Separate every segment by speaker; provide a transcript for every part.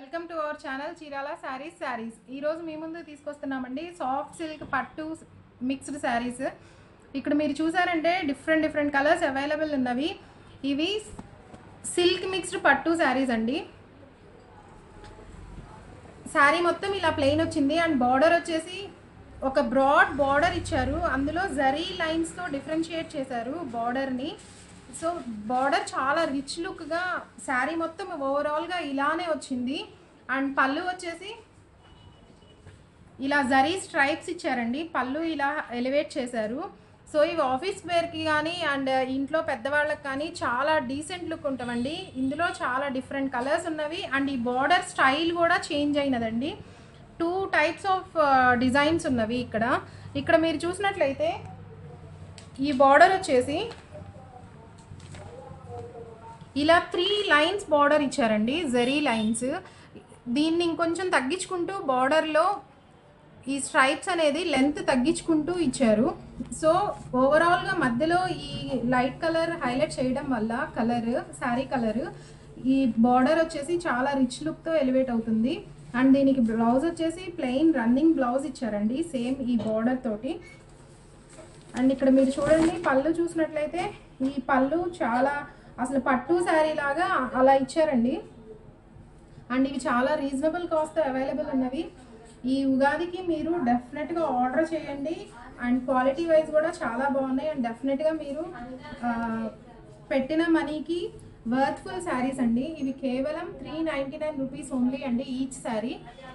Speaker 1: Welcome to our channel Chirala saris. ఈరోజు మీ ముందు తీసుకొస్తున్నామండి సాఫ్ట్ సిల్క్ పట్టు మిక్స్డ్ శారీస్. ఇక్కడ మీరు చూసారంటే డిఫరెంట్ కలర్స్ అవైలబుల్ ఉన్నవి. ఇవి సిల్క్ మిక్స్డ్ పట్టు శారీస్ అండి. శారీ మొత్తం ఇలా ప్లెయిన్ వచ్చింది అండ్ బార్డర్ వచ్చేసి ఒక బ్రాడ్ బార్డర్ ఇచ్చారు. అందులో జరీ లైన్స్తో డిఫరెన్షియేట్ చేశారు బార్డర్ని. సో బార్డర్ చాలా రిచ్ లుక్గా శారీ మొత్తం ఓవరాల్గా ఇలానే వచ్చింది. అండ్ పళ్ళు వచ్చేసి ఇలా జరీ స్ట్రైప్స్ ఇచ్చారండి. పళ్ళు ఇలా ఎలివేట్ చేశారు. సో ఇవి ఆఫీస్ వేర్కి కానీ అండ్ ఇంట్లో పెద్దవాళ్ళకి కానీ చాలా డీసెంట్ లుక్ ఉంటామండి. ఇందులో చాలా డిఫరెంట్ కలర్స్ ఉన్నవి అండ్ ఈ బార్డర్ స్టైల్ కూడా చేంజ్ అయినదండి. 2 టైప్స్ ఆఫ్ డిజైన్స్ ఉన్నవి. ఇక్కడ మీరు చూసినట్లయితే ఈ బార్డర్ వచ్చేసి ఇలా 3 లైన్స్ బార్డర్ ఇచ్చారండి, జరీ లైన్స్. దీన్ని ఇంకొంచెం తగ్గించుకుంటూ బార్డర్లో ఈ స్ట్రైప్స్ అనేది లెంత్ తగ్గించుకుంటూ ఇచ్చారు. సో ఓవరాల్గా మధ్యలో ఈ లైట్ కలర్ హైలైట్ చేయడం వల్ల శారీ కలర్ ఈ బార్డర్ వచ్చేసి చాలా రిచ్ లుక్తో ఎలివేట్ అవుతుంది. అండ్ దీనికి బ్లౌజ్ వచ్చేసి ప్లెయిన్ రన్నింగ్ బ్లౌజ్ ఇచ్చారండి, సేమ్ ఈ బార్డర్ తోటి. అండ్ ఇక్కడ మీరు చూడండి పళ్ళు చూసినట్లయితే ఈ పళ్ళు చాలా అసలు పట్టు శారీ లాగా అలా ఇచ్చారండి. అండ్ ఇవి చాలా రీజనబుల్ కాస్ట్ అవైలబుల్ ఉన్నవి. ఈ ఉగాదికి మీరు డెఫినెట్గా ఆర్డర్ చేయండి. అండ్ క్వాలిటీ వైజ్ కూడా చాలా బాగున్నాయి. అండ్ డెఫినెట్గా మీరు పెట్టిన మనీకి వర్త్ఫుల్ శారీస్ అండి. ఇవి కేవలం 399 రూపీస్ ఓన్లీ అండి ఈచ్ శారీ.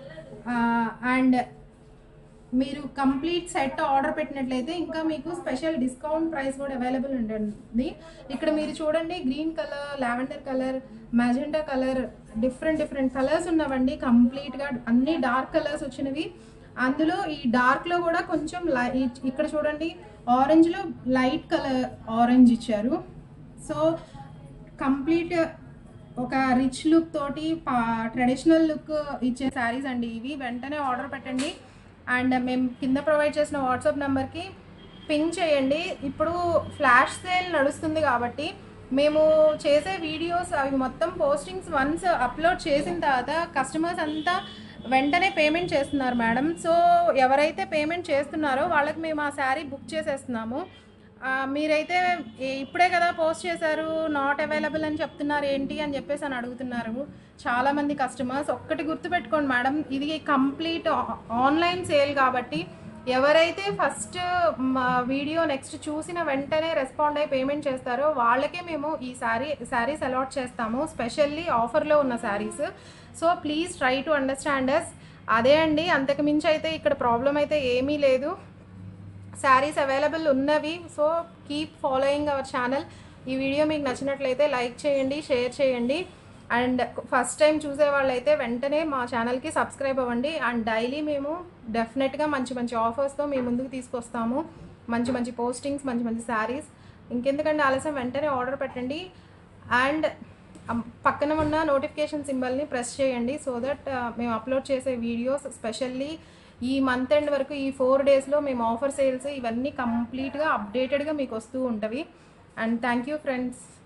Speaker 1: అండ్ మీరు కంప్లీట్ సెట్ ఆర్డర్ పెట్టినట్లయితే ఇంకా మీకు స్పెషల్ డిస్కౌంట్ ప్రైస్ కూడా అవైలబుల్ ఉంటుంది. ఇక్కడ మీరు చూడండి green colour, lavender colour, magenta colour, different colours ఉన్నవండి. కంప్లీట్గా అన్ని డార్క్ కలర్స్ వచ్చినవి. అందులో ఈ డార్క్లో కూడా కొంచెం ఇక్కడ చూడండి ఆరెంజ్లో లైట్ కలర్ ఆరెంజ్ ఇచ్చారు. సో కంప్లీట్ ఒక రిచ్ లుక్ తోటి ట్రెడిషనల్ లుక్ ఇచ్చే శారీస్ అండి ఇవి. వెంటనే ఆర్డర్ పెట్టండి. అండ్ మేము కింద ప్రొవైడ్ చేసిన వాట్సాప్ నెంబర్కి పింక్ చేయండి. ఇప్పుడు ఫ్లాష్ సేల్ నడుస్తుంది కాబట్టి మేము చేసే వీడియోస్ అవి మొత్తం పోస్టింగ్స్ వన్స్ అప్లోడ్ చేసిన తర్వాత కస్టమర్స్ అంతా వెంటనే పేమెంట్ చేస్తున్నారు మేడం. సో ఎవరైతే పేమెంట్ చేస్తున్నారో వాళ్ళకి మేము ఆ శారీ బుక్ చేసేస్తున్నాము. మీరైతే ఇప్పుడే కదా పోస్ట్ చేశారు, నాట్ అవైలబుల్ అని చెప్తున్నారు ఏంటి అని చెప్పేసి అని అడుగుతున్నారు చాలామంది కస్టమర్స్. ఒక్కటి గుర్తుపెట్టుకోండి మేడం, ఇది కంప్లీట్ ఆన్లైన్ సేల్ కాబట్టి ఎవరైతే ఫస్ట్ వీడియో నెక్స్ట్ చూసిన వెంటనే రెస్పాండ్ అయ్యి పేమెంట్ చేస్తారో వాళ్ళకే మేము ఈ శారీస్ అలాట్ చేస్తాము, స్పెషల్లీ ఆఫర్లో ఉన్న saris. So please try to understand us. అదే అండి, అంతకు మించి అయితే ఇక్కడ ప్రాబ్లం అయితే ఏమీ లేదు. శారీస్ అవైలబుల్ ఉన్నవి. So keep following our channel. ఈ వీడియో మీకు నచ్చినట్లయితే లైక్ చేయండి, షేర్ చేయండి. అండ్ ఫస్ట్ టైం చూసే వాళ్ళైతే వెంటనే మా ఛానల్కి సబ్స్క్రైబ్ అవ్వండి. అండ్ డైలీ మేము డెఫినెట్గా మంచి ఆఫర్స్తో మీ ముందుకు తీసుకొస్తాము. మంచి పోస్టింగ్స్, మంచి శారీస్. ఇంకెందుకంటే ఆలస్యం, వెంటనే ఆర్డర్ పెట్టండి. అండ్ పక్కన ఉన్న నోటిఫికేషన్ సింబల్ని ప్రెస్ చేయండి సో దట్ మేము అప్లోడ్ చేసే వీడియోస్ స్పెషల్లీ ఈ మంత్ ఎండ్ వరకు ఈ 4 డేస్లో మేము ఆఫర్ సేల్స్ ఇవన్నీ కంప్లీట్గా అప్డేటెడ్గా మీకు వస్తూ ఉంటవి. And thank you friends.